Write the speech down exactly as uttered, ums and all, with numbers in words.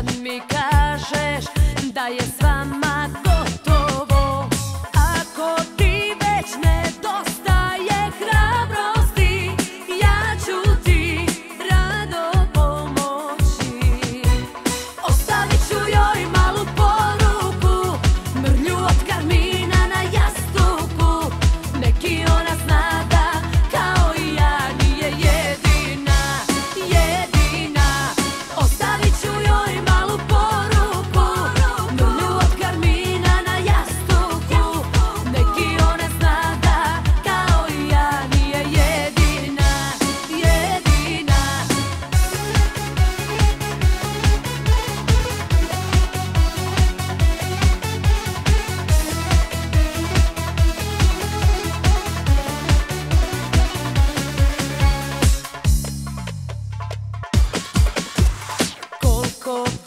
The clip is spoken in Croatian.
kad mi kažeš da je s vama gotovo. Ako ti već nedostaje hrabrosti, ja ću ti rado pomoći. Ostavit ću joj malu poruku, mrlju od karmina na jastuku. Neki ona zna da kao i ja nije jedina, jedina. Ostavit ću joj malu poruku, mrlju od karmina na jastuku. Neki ona zna da kao i ja nije jedina, jedina. Koliko